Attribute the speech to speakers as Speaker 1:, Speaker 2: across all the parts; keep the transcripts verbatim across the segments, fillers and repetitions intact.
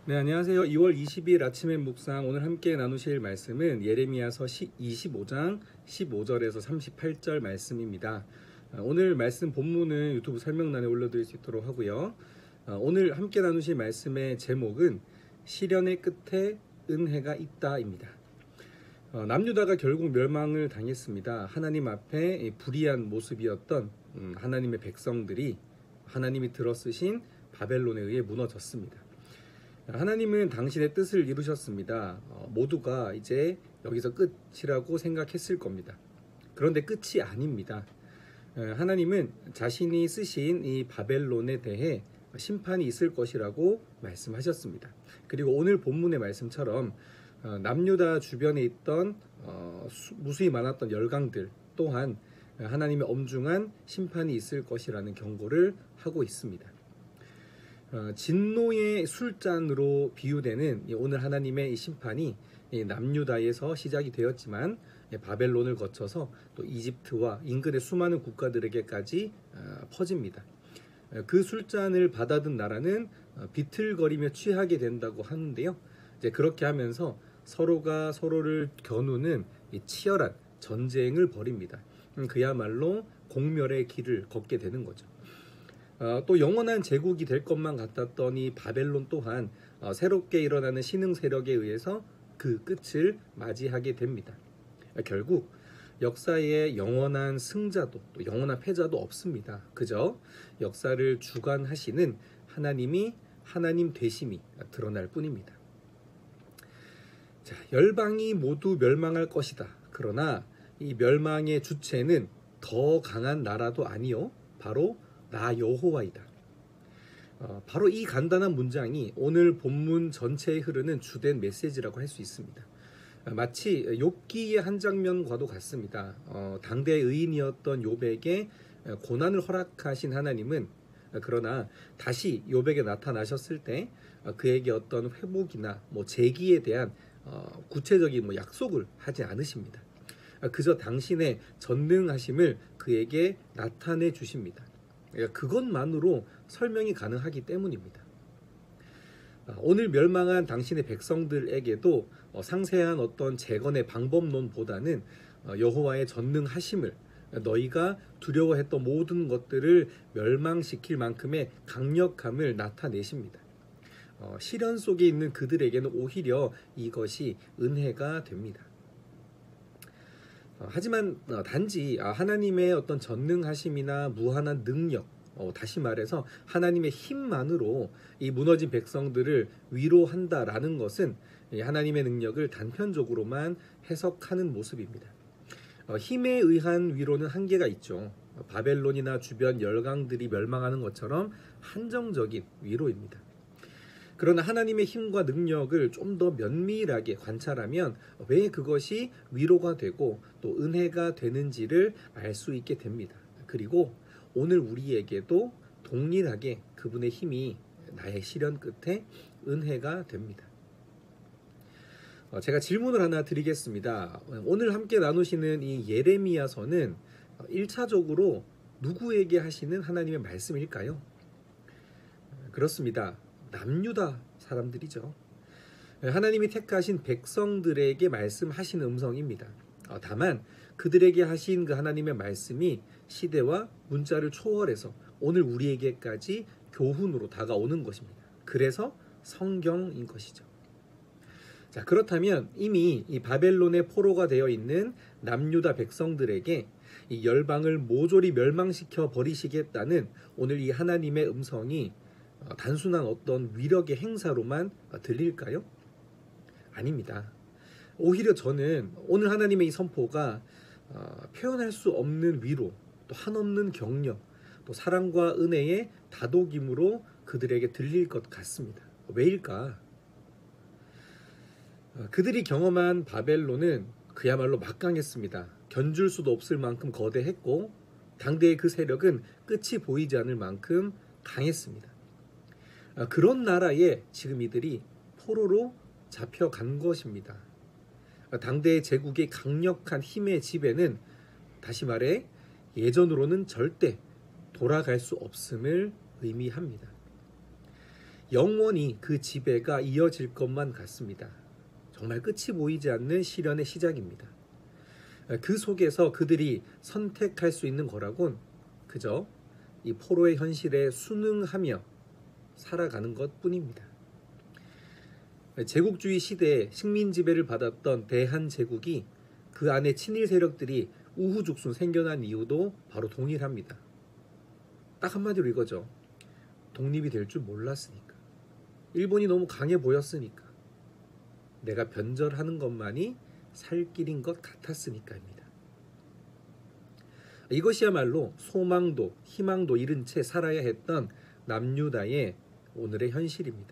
Speaker 1: 네, 안녕하세요. 이월 이십일 아침의 묵상. 오늘 함께 나누실 말씀은 예레미야서 이십오 장 십오 절에서 삼십팔 절 말씀입니다. 오늘 말씀 본문은 유튜브 설명란에 올려드릴 수 있도록 하고요. 오늘 함께 나누실 말씀의 제목은 시련의 끝에 은혜가 있다입니다. 남유다가 결국 멸망을 당했습니다. 하나님 앞에 불의한 모습이었던 하나님의 백성들이 하나님이 들어쓰신 바벨론에 의해 무너졌습니다. 하나님은 당신의 뜻을 이루셨습니다. 어, 모두가 이제 여기서 끝이라고 생각했을 겁니다. 그런데 끝이 아닙니다. 에, 하나님은 자신이 쓰신 이 바벨론에 대해 심판이 있을 것이라고 말씀하셨습니다. 그리고 오늘 본문의 말씀처럼 어, 남유다 주변에 있던 어, 수, 무수히 많았던 열강들 또한 하나님의 엄중한 심판이 있을 것이라는 경고를 하고 있습니다. 어, 진노의 술잔으로 비유되는 오늘 하나님의 이 심판이 남유다에서 시작이 되었지만 바벨론을 거쳐서 또 이집트와 인근의 수많은 국가들에게까지 어, 퍼집니다. 그 술잔을 받아든 나라는 비틀거리며 취하게 된다고 하는데요. 이제 그렇게 하면서 서로가 서로를 겨누는 이 치열한 전쟁을 벌입니다. 그야말로 공멸의 길을 걷게 되는 거죠. 어, 또 영원한 제국이 될 것만 같았던 이 바벨론 또한 어, 새롭게 일어나는 신흥 세력에 의해서 그 끝을 맞이하게 됩니다. 어, 결국 역사에 영원한 승자도 또 영원한 패자도 없습니다. 그저 역사를 주관하시는 하나님이 하나님 되심이 드러날 뿐입니다. 자, 열방이 모두 멸망할 것이다. 그러나 이 멸망의 주체는 더 강한 나라도 아니요, 바로 나 여호와이다. 어, 바로 이 간단한 문장이 오늘 본문 전체에 흐르는 주된 메시지라고 할 수 있습니다. 어, 마치 욥기의 한 장면과도 같습니다. 어, 당대 의인이었던 욥에게 고난을 허락하신 하나님은 어, 그러나 다시 욥에게 나타나셨을 때 어, 그에게 어떤 회복이나 뭐 재기에 대한 어, 구체적인 뭐 약속을 하지 않으십니다. 어, 그저 당신의 전능하심을 그에게 나타내 주십니다. 그것만으로 설명이 가능하기 때문입니다. 오늘 멸망한 당신의 백성들에게도 상세한 어떤 재건의 방법론보다는 여호와의 전능하심을, 너희가 두려워했던 모든 것들을 멸망시킬 만큼의 강력함을 나타내십니다. 시련 속에 있는 그들에게는 오히려 이것이 은혜가 됩니다. 하지만 단지 하나님의 어떤 전능하심이나 무한한 능력, 어, 다시 말해서 하나님의 힘만으로 이 무너진 백성들을 위로한다라는 것은 하나님의 능력을 단편적으로만 해석하는 모습입니다. 어, 힘에 의한 위로는 한계가 있죠. 바벨론이나 주변 열강들이 멸망하는 것처럼 한정적인 위로입니다. 그러나 하나님의 힘과 능력을 좀 더 면밀하게 관찰하면 왜 그것이 위로가 되고 또 은혜가 되는지를 알 수 있게 됩니다. 그리고 오늘 우리에게도 동일하게 그분의 힘이 나의 시련 끝에 은혜가 됩니다. 제가 질문을 하나 드리겠습니다. 오늘 함께 나누시는 이 예레미야서는 일 차적으로 누구에게 하시는 하나님의 말씀일까요? 그렇습니다. 남유다 사람들이죠. 하나님이 택하신 백성들에게 말씀하시는 음성입니다. 다만 그들에게 하신 그 하나님의 말씀이 시대와 문자를 초월해서 오늘 우리에게까지 교훈으로 다가오는 것입니다. 그래서 성경인 것이죠. 자, 그렇다면 이미 이 바벨론의 포로가 되어 있는 남유다 백성들에게 이 열방을 모조리 멸망시켜 버리시겠다는 오늘 이 하나님의 음성이 단순한 어떤 위력의 행사로만 들릴까요? 아닙니다. 오히려 저는 오늘 하나님의 이 선포가 표현할 수 없는 위로, 또 한없는 격려, 또 사랑과 은혜의 다독임으로 그들에게 들릴 것 같습니다. 왜일까? 그들이 경험한 바벨론은 그야말로 막강했습니다. 견줄 수도 없을 만큼 거대했고 당대의 그 세력은 끝이 보이지 않을 만큼 강했습니다. 그런 나라에 지금 이들이 포로로 잡혀간 것입니다. 당대의 제국의 강력한 힘의 지배는 다시 말해 예전으로는 절대 돌아갈 수 없음을 의미합니다. 영원히 그 지배가 이어질 것만 같습니다. 정말 끝이 보이지 않는 시련의 시작입니다. 그 속에서 그들이 선택할 수 있는 거라곤 그저 이 포로의 현실에 순응하며 살아가는 것 뿐입니다. 제국주의 시대에 식민 지배를 받았던 대한제국이 그 안에 친일 세력들이 우후죽순 생겨난 이유도 바로 동일합니다. 딱 한마디로 이거죠. 독립이 될 줄 몰랐으니까. 일본이 너무 강해 보였으니까. 내가 변절하는 것만이 살 길인 것 같았으니까입니다. 이것이야말로 소망도 희망도 잃은 채 살아야 했던 남유다의 오늘의 현실입니다.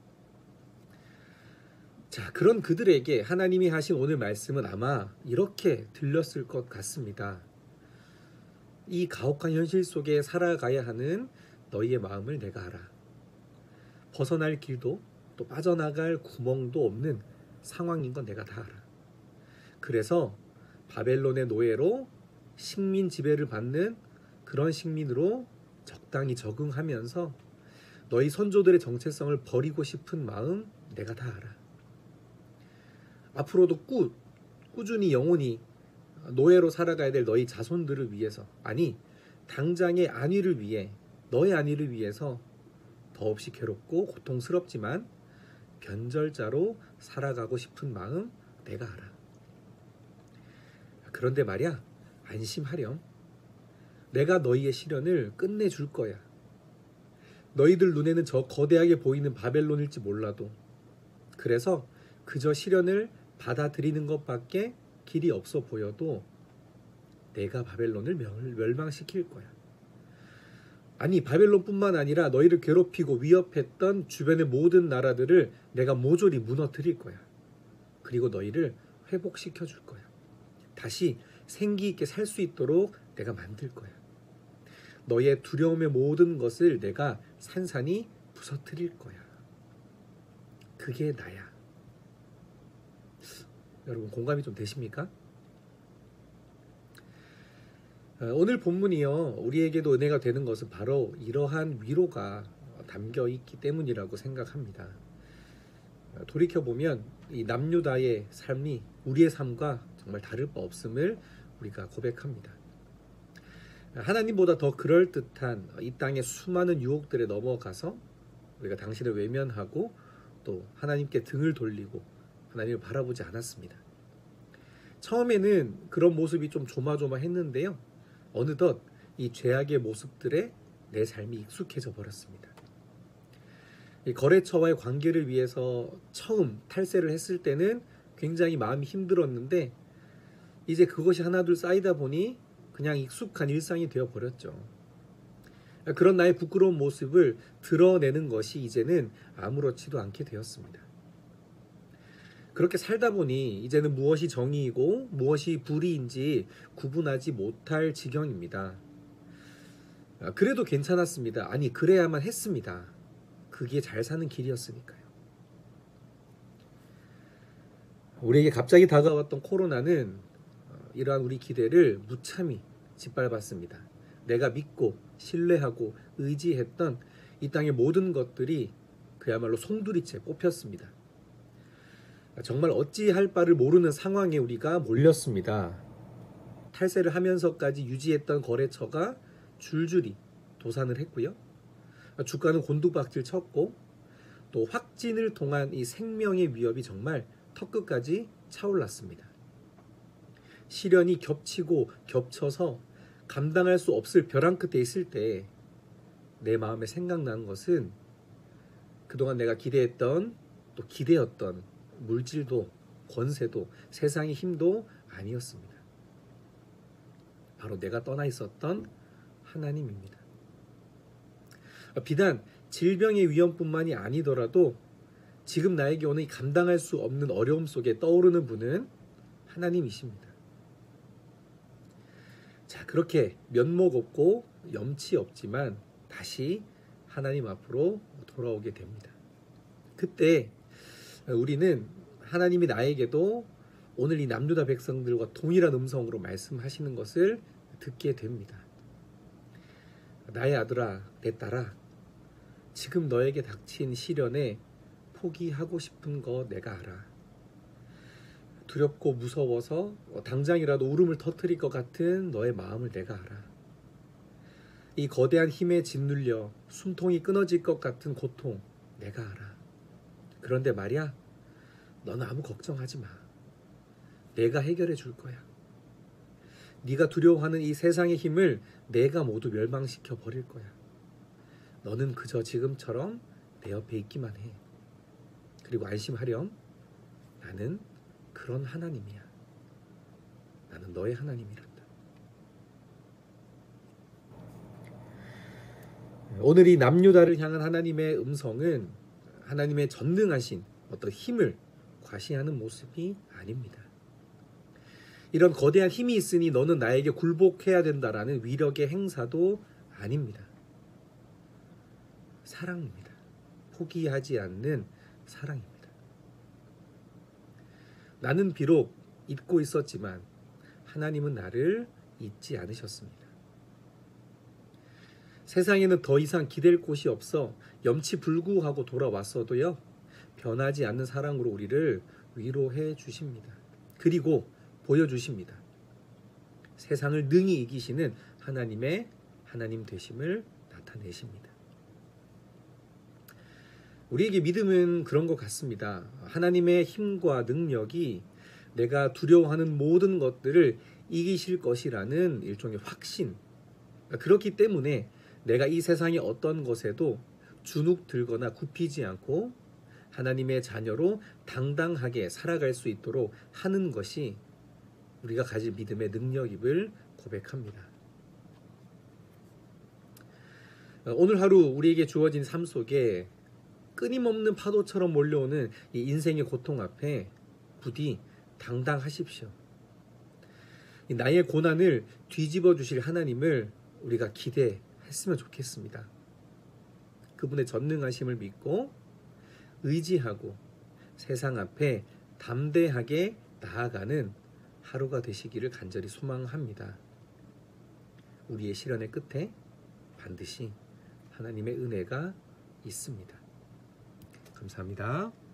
Speaker 1: 자, 그런 그들에게 하나님이 하신 오늘 말씀은 아마 이렇게 들렸을 것 같습니다. 이 가혹한 현실 속에 살아가야 하는 너희의 마음을 내가 알아. 벗어날 길도 또 빠져나갈 구멍도 없는 상황인 건 내가 다 알아. 그래서 바벨론의 노예로 식민 지배를 받는 그런 식민으로 적당히 적응하면서 너희 선조들의 정체성을 버리고 싶은 마음 내가 다 알아. 앞으로도 꾸, 꾸준히 영원히 노예로 살아가야 될 너희 자손들을 위해서, 아니 당장의 안위를 위해, 너의 안위를 위해서 더없이 괴롭고 고통스럽지만 변절자로 살아가고 싶은 마음 내가 알아. 그런데 말이야, 안심하렴. 내가 너희의 시련을 끝내줄 거야. 너희들 눈에는 저 거대하게 보이는 바벨론일지 몰라도, 그래서 그저 시련을 받아들이는 것밖에 길이 없어 보여도 내가 바벨론을 멸망시킬 거야. 아니, 바벨론뿐만 아니라 너희를 괴롭히고 위협했던 주변의 모든 나라들을 내가 모조리 무너뜨릴 거야. 그리고 너희를 회복시켜 줄 거야. 다시 생기 있게 살 수 있도록 내가 만들 거야. 너의 두려움의 모든 것을 내가 산산이 부서뜨릴 거야. 그게 나야. 여러분 공감이 좀 되십니까? 오늘 본문이요, 우리에게도 은혜가 되는 것은 바로 이러한 위로가 담겨 있기 때문이라고 생각합니다. 돌이켜보면 이 남유다의 삶이 우리의 삶과 정말 다를 바 없음을 우리가 고백합니다. 하나님보다 더 그럴듯한 이 땅의 수많은 유혹들에 넘어가서 우리가 당신을 외면하고 또 하나님께 등을 돌리고 하나님을 바라보지 않았습니다. 처음에는 그런 모습이 좀 조마조마했는데요, 어느덧 이 죄악의 모습들에 내 삶이 익숙해져 버렸습니다. 이 거래처와의 관계를 위해서 처음 탈세를 했을 때는 굉장히 마음이 힘들었는데 이제 그것이 하나둘 쌓이다 보니 그냥 익숙한 일상이 되어버렸죠. 그런 나의 부끄러운 모습을 드러내는 것이 이제는 아무렇지도 않게 되었습니다. 그렇게 살다 보니 이제는 무엇이 정의이고 무엇이 불의인지 구분하지 못할 지경입니다. 그래도 괜찮았습니다. 아니, 그래야만 했습니다. 그게 잘 사는 길이었으니까요. 우리에게 갑자기 다가왔던 코로나는 이러한 우리 기대를 무참히 짓밟았습니다. 내가 믿고 신뢰하고 의지했던 이 땅의 모든 것들이 그야말로 송두리째 뽑혔습니다. 정말 어찌할 바를 모르는 상황에 우리가 몰렸습니다. 탈세를 하면서까지 유지했던 거래처가 줄줄이 도산을 했고요. 주가는 곤두박질 쳤고 또 확진을 통한 이 생명의 위협이 정말 턱끝까지 차올랐습니다. 시련이 겹치고 겹쳐서 감당할 수 없을 벼랑 끝에 있을 때 내 마음에 생각나는 것은 그동안 내가 기대했던 또 기대였던 물질도 권세도 세상의 힘도 아니었습니다. 바로 내가 떠나 있었던 하나님입니다. 비단 질병의 위험뿐만이 아니더라도 지금 나에게 오는 감당할 수 없는 어려움 속에 떠오르는 분은 하나님이십니다. 자, 그렇게 면목 없고 염치 없지만 다시 하나님 앞으로 돌아오게 됩니다. 그때 우리는 하나님이 나에게도 오늘 이 남유다 백성들과 동일한 음성으로 말씀하시는 것을 듣게 됩니다. 나의 아들아, 내 딸아, 지금 너에게 닥친 시련에 포기하고 싶은 거 내가 알아. 두렵고 무서워서 당장이라도 울음을 터뜨릴 것 같은 너의 마음을 내가 알아. 이 거대한 힘에 짓눌려 숨통이 끊어질 것 같은 고통 내가 알아. 그런데 말이야, 너는 아무 걱정하지 마. 내가 해결해 줄 거야. 네가 두려워하는 이 세상의 힘을 내가 모두 멸망시켜 버릴 거야. 너는 그저 지금처럼 내 옆에 있기만 해. 그리고 안심하렴. 나는 그런 하나님이야. 나는 너의 하나님이란다. 오늘 이 남유다를 향한 하나님의 음성은 하나님의 전능하신 어떤 힘을 과시하는 모습이 아닙니다. 이런 거대한 힘이 있으니 너는 나에게 굴복해야 된다라는 위력의 행사도 아닙니다. 사랑입니다. 포기하지 않는 사랑입니다. 나는 비록 잊고 있었지만 하나님은 나를 잊지 않으셨습니다. 세상에는 더 이상 기댈 곳이 없어 염치불구하고 돌아왔어도요, 변하지 않는 사랑으로 우리를 위로해 주십니다. 그리고 보여주십니다. 세상을 능히 이기시는 하나님의 하나님 되심을 나타내십니다. 우리에게 믿음은 그런 것 같습니다. 하나님의 힘과 능력이 내가 두려워하는 모든 것들을 이기실 것이라는 일종의 확신. 그렇기 때문에 내가 이 세상의 어떤 것에도 주눅 들거나 굽히지 않고 하나님의 자녀로 당당하게 살아갈 수 있도록 하는 것이 우리가 가질 믿음의 능력임을 고백합니다. 오늘 하루 우리에게 주어진 삶 속에 끊임없는 파도처럼 몰려오는 이 인생의 고통 앞에 부디 당당하십시오. 나의 고난을 뒤집어 주실 하나님을 우리가 기대했으면 좋겠습니다. 그분의 전능하심을 믿고 의지하고 세상 앞에 담대하게 나아가는 하루가 되시기를 간절히 소망합니다. 우리의 시련의 끝에 반드시 하나님의 은혜가 있습니다. 감사합니다.